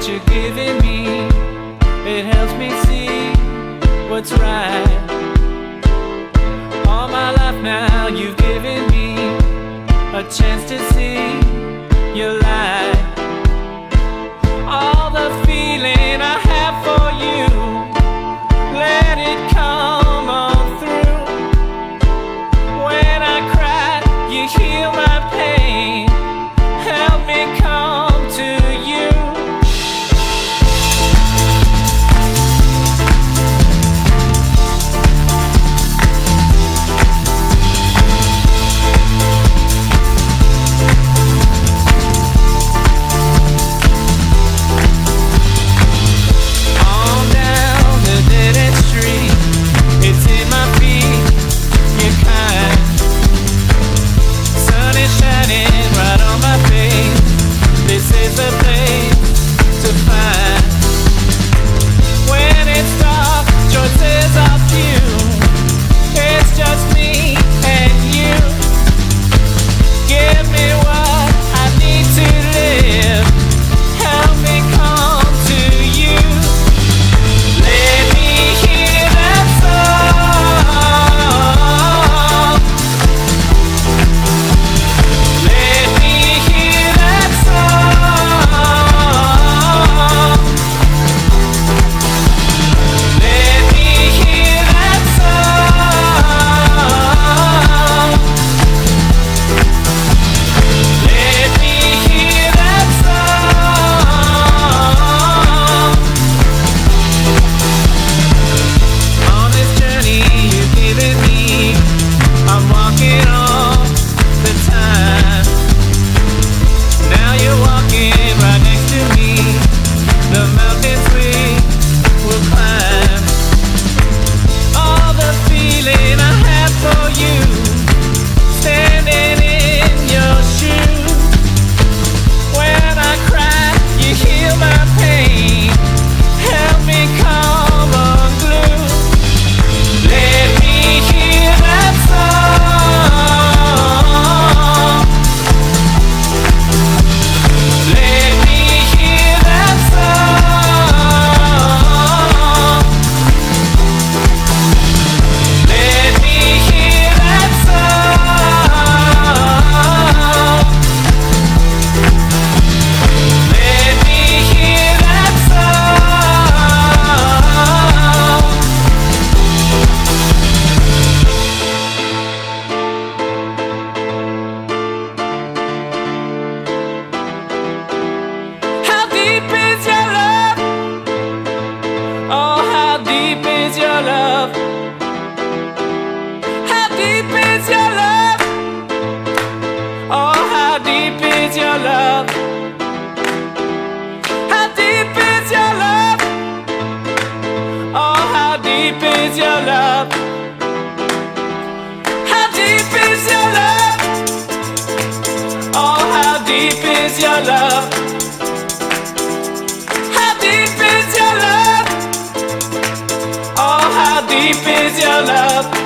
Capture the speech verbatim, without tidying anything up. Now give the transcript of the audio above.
you're giving me, it helps me see what's right. All my life now you've given me a chance to see your light. All the feeling I have for you, let it come on through. When I cry, you heal my pain, help me come to you. Your love, how deep is your love? Oh, how deep is your love? How deep is your love? Oh, how deep is your love? How deep is your love? Oh, how deep is your love?